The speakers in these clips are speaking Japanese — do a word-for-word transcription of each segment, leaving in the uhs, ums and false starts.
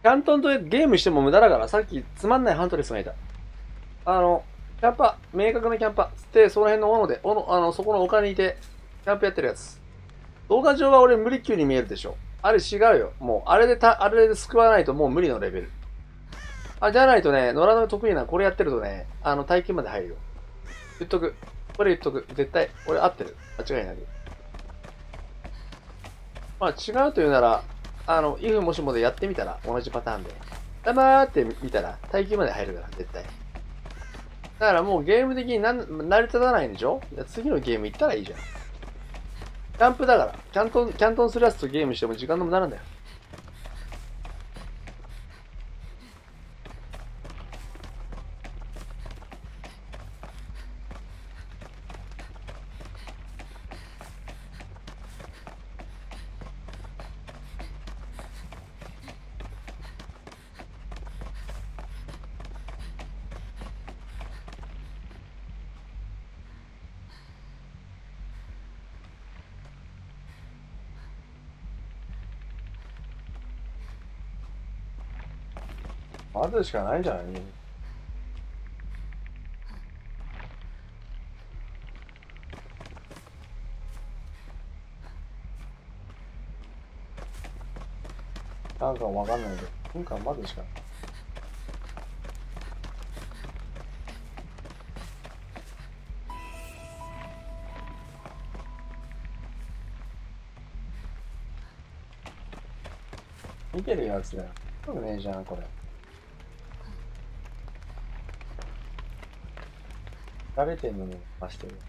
キャントンとゲームしても無駄だから、さっきつまんないハントレスがいた。あの、キャンパー、明確なキャンパー。つって、その辺の斧で、斧、あの、そこの丘にいて、キャンプやってるやつ。動画上は俺無理級に見えるでしょ。あれ違うよ。もう、あれでた、あれで救わないともう無理のレベル。あ、じゃないとね、野良の得意なこれやってるとね、あの、体験まで入るよ。言っとく。これ言っとく。絶対。俺合ってる。間違いなく。まあ違うというなら、あの、イフもしもでやってみたら、同じパターンで。黙って見たら、耐久まで入るから、絶対。だからもうゲーム的になん成り立たないんでしょ？次のゲーム行ったらいいじゃん。キャンプだから、キャントン、キャントンするやつとゲームしても時間の無駄なんだよ。待つしかないんじゃない？なんかわかんないけど、なんか待つしかない。見てるやつだよ。多分ねえじゃん、これ。食べてんのに増してる。い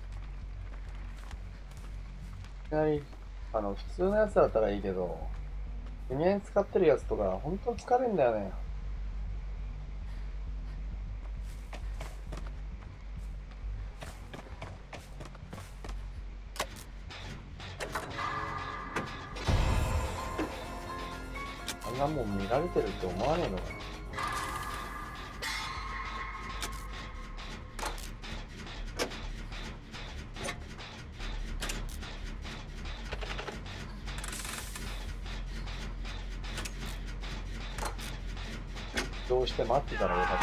きなり、あの、普通のやつだったらいいけど、人間使ってるやつとか、ほんと疲れんだよね。あんなもん見られてるって思わねえのかな。どうして待ってたらよかった。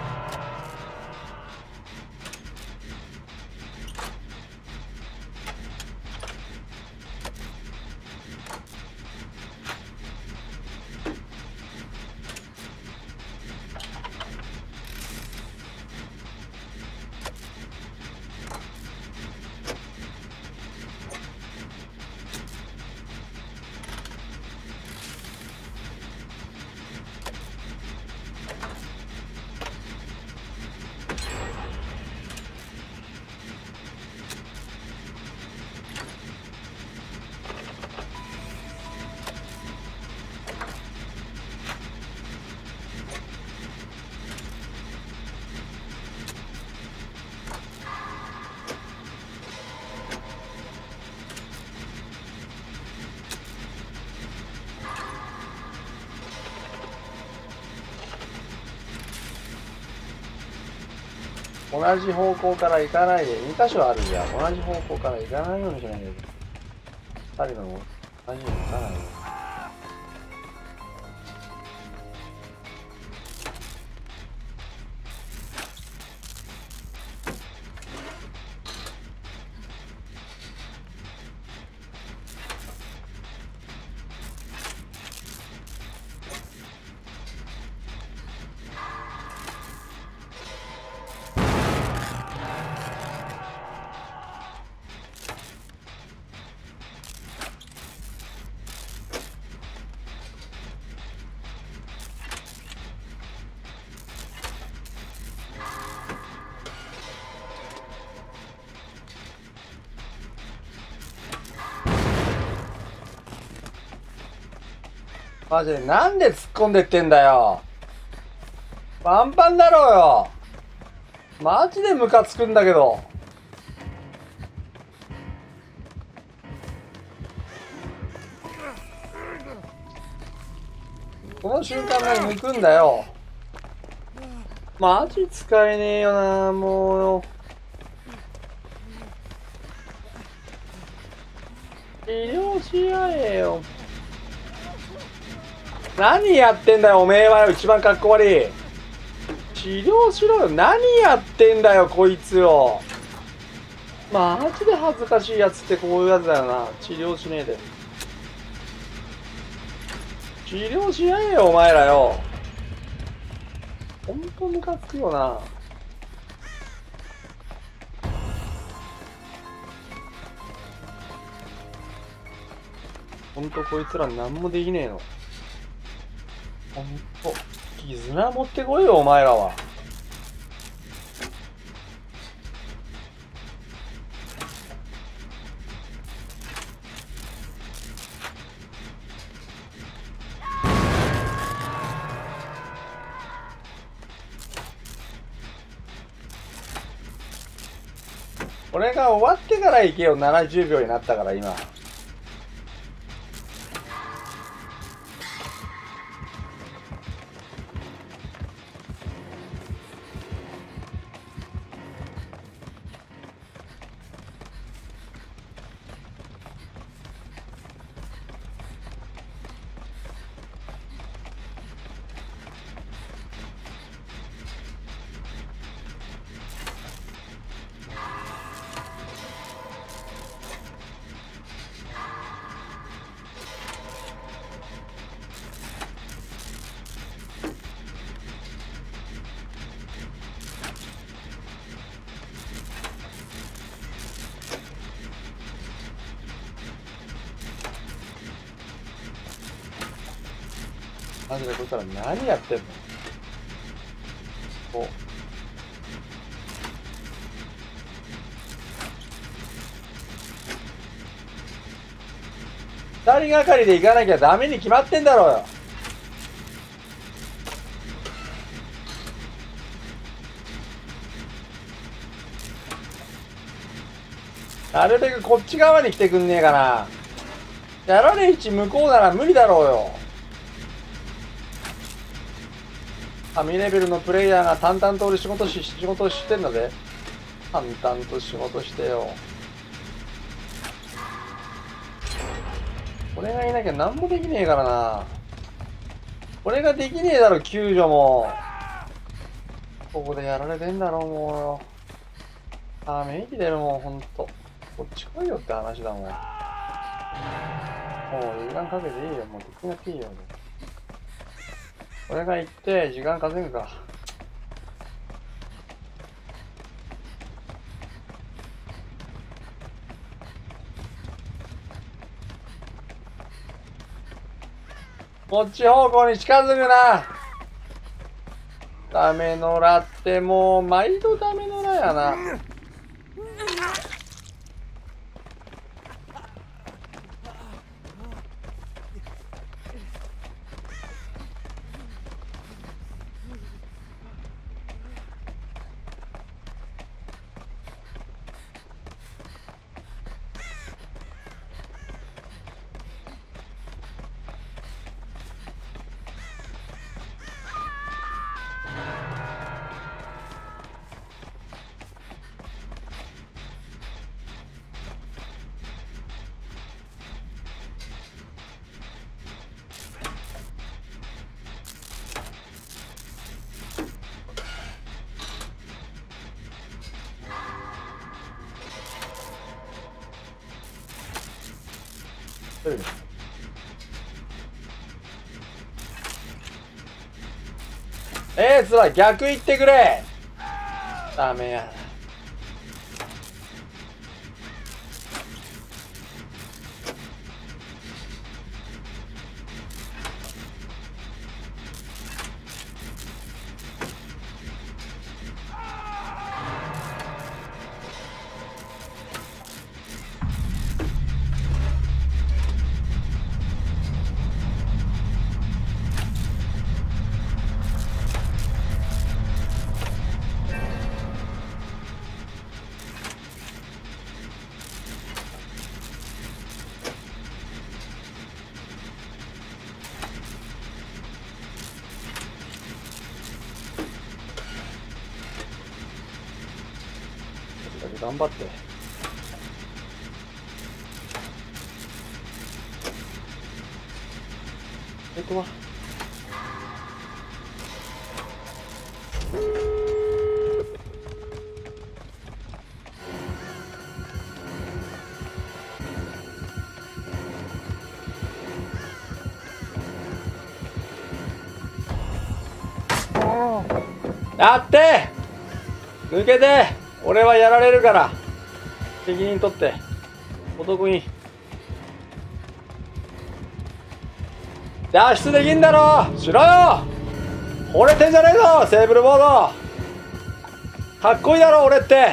同じ方向から行かないで、に箇所あるじゃん。同じ方向から行かないようにしないで。二人のも同じように行かないように。マジでなんで突っ込んでってんだよ。パンパンだろうよ。マジでムカつくんだけど。この瞬間が抜くんだよ。マジ使えねえよな、もう。治療し合えよ。 何やってんだよおめえはよ、一番かっこ悪い。治療しろよ。何やってんだよこいつよ。マジで恥ずかしいやつってこういうやつだよな。治療しねえで。治療しないよお前らよ。ほんとムカつくよな。ほんとこいつら何もできねえの。ほんと絆持ってこいよお前らは。これが終わってから行けよ。ななじゅうびょうになったから今。マジでこいつら何やってんの。お二人がかりで行かなきゃダメに決まってんだろうよ。なるべくこっち側に来てくんねえかな。やられ位置向こうなら無理だろうよ。神レベルのプレイヤーが淡々と俺仕事し、仕事してんだぜ。淡々と仕事してよ。俺がいなきゃ何もできねえからな。俺ができねえだろ、救助も。ここでやられてんだろ、もうよ。あ、め息出るもん、ほんと。こっち来いよって話だもん。もう時間かけていいよ、もう敵やっていいよ。俺が行って時間稼ぐか。こっち方向に近づくな。ダメのらってもう毎度ダメのらやな。エースは逆行ってくれ。ダメや。頑張って。えっとわ。 やって抜けて俺はやられるから責任取ってお得に脱出できんだろしろよ惚れてんじゃねえぞセーブルボードかっこいいだろ俺って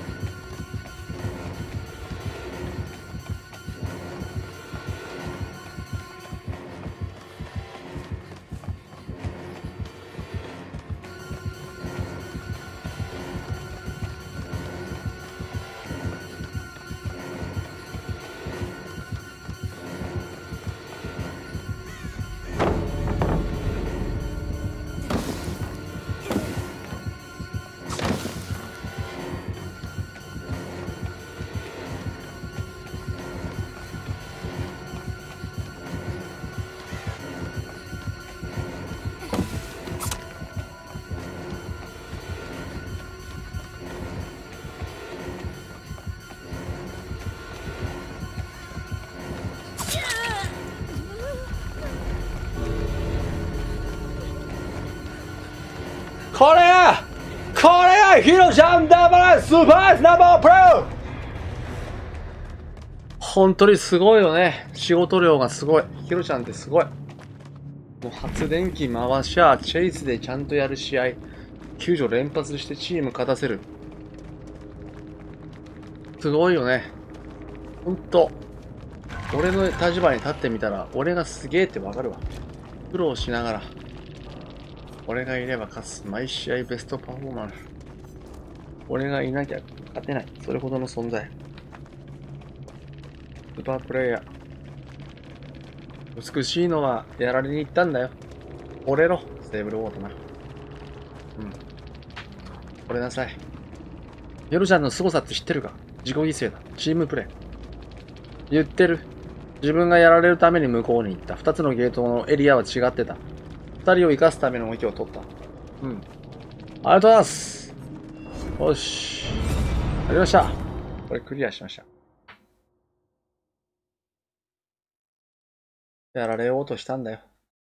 これやこれやヒロちゃんダブルスーパースナンバープロ本当にすごいよね。仕事量がすごい。ヒロちゃんってすごい。もう発電機回しゃ、チェイスでちゃんとやる試合。救助連発してチーム勝たせる。すごいよね。ほんと。俺の立場に立ってみたら、俺がすげえってわかるわ。苦労しながら。俺がいれば勝つ。毎試合ベストパフォーマンス。俺がいなきゃ勝てない。それほどの存在。スーパープレイヤー。美しいのはやられに行ったんだよ。折れろ、セーブルウォートな。うん。折れなさい。ヨルちゃんの凄さって知ってるか？自己犠牲だ。チームプレイ。言ってる。自分がやられるために向こうに行った。二つのゲートのエリアは違ってた。二人を生かすための動きを取った。うん。ありがとうございます。よし。やりました。これクリアしました。やられようとしたんだよ。